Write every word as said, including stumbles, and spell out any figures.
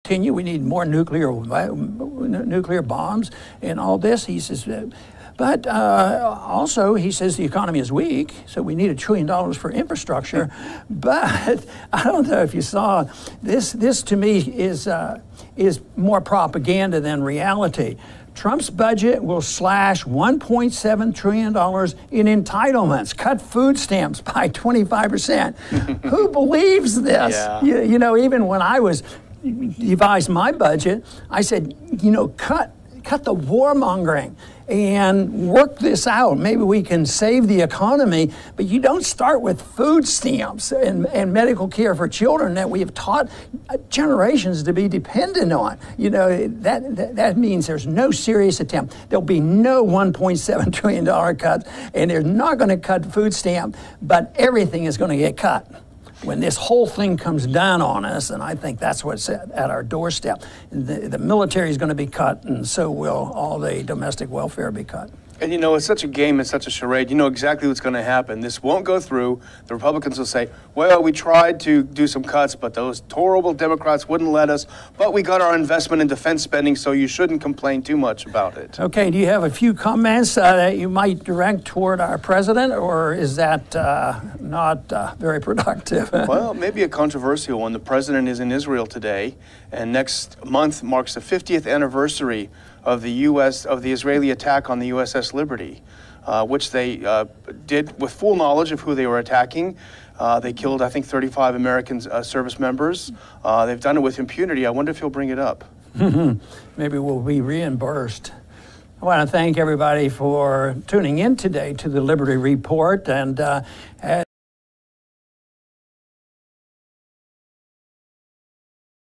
continue. We need more nuclear nuclear bombs and all this. He says, but uh, also he says the economy is weak, so we need a trillion dollars for infrastructure. But I don't know if you saw this. This to me is uh, is more propaganda than reality. Trump's budget will slash one point seven trillion dollars in entitlements, cut food stamps by twenty-five percent. Who believes this? Yeah. You, you know, even when I was devised my budget, I said, you know, cut cut the warmongering and work this out. Maybe we can save the economy, but you don't start with food stamps and, and medical care for children that we have taught generations to be dependent on. You know, that, that, that means there's no serious attempt. There'll be no one point seven trillion dollars cuts, and they're not going to cut food stamp, but everything is going to get cut. When this whole thing comes down on us, and I think that's what's at, at our doorstep, the, the military is going to be cut, and so will all the domestic welfare be cut. And you know, it's such a game, it's such a charade. You know exactly what's going to happen. This won't go through. The Republicans will say, well, we tried to do some cuts, but those horrible Democrats wouldn't let us. But we got our investment in defense spending, so you shouldn't complain too much about it. Okay, do you have a few comments uh, that you might direct toward our president, or is that uh, not uh, very productive? Well, maybe a controversial one. The president is in Israel today, and next month marks the fiftieth anniversary of the U S of the Israeli attack on the U S S Liberty, uh, which they uh, did with full knowledge of who they were attacking. Uh, they killed, I think, thirty-five American uh, service members. Uh, they've done it with impunity. I wonder if he'll bring it up. Maybe we'll be reimbursed. I want to thank everybody for tuning in today to the Liberty Report, and uh,